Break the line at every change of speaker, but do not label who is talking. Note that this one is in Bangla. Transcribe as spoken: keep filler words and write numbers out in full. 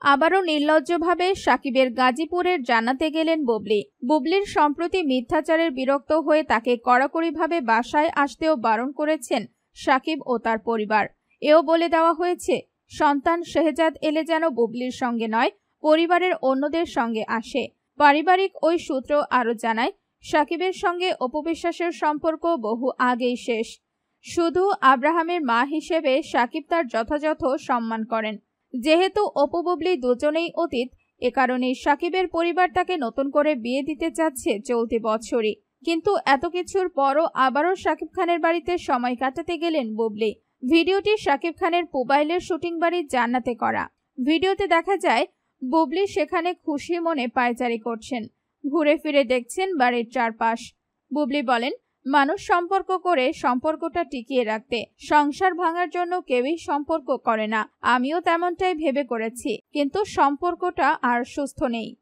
আবারও নির্লজ্জভাবে সাকিবের গাজীপুরের জানাতে গেলেন বুবলি। বুবলির সম্প্রতি মিথ্যাচারের বিরক্ত হয়ে তাকে কড়াকড়িভাবে বাসায় আসতেও বারণ করেছেন সাকিব ও তার পরিবার। এও বলে দেওয়া হয়েছে, সন্তান শেহজাদ এলে যেন বুবলির সঙ্গে নয়, পরিবারের অন্যদের সঙ্গে আসে। পারিবারিক ওই সূত্র আরও জানায়, সাকিবের সঙ্গে অপু বিশ্বাসের সম্পর্ক বহু আগেই শেষ। শুধু আব্রাহামের মা হিসেবে সাকিব তার যথাযথ সম্মান করেন। যেহেতু অপু বুবলি দুজনেই অতীত, এ কারণেই সাকিবের পরিবার তাকে নতুন করে বিয়ে দিতে চাচ্ছে চলতি বছরই। কিন্তু এত কিছুর পরও আবারও সাকিব খানের বাড়িতে সময় কাটাতে গেলেন বুবলি। ভিডিওটি সাকিব খানের মোবাইলের শুটিং বাড়ি জান্নাতে করা। ভিডিওতে দেখা যায় বুবলি সেখানে খুশি মনে পায়চারি করছেন, ঘুরে ফিরে দেখছেন বাড়ির চারপাশ। বুবলি বলেন, মানুষ সম্পর্ক করে সম্পর্কটা টিকিয়ে রাখতে, সংসার ভাঙার জন্য কেউই সম্পর্ক করে না। আমিও তেমনটাই ভেবে করেছি, কিন্তু সম্পর্কটা আর সুস্থ নেই।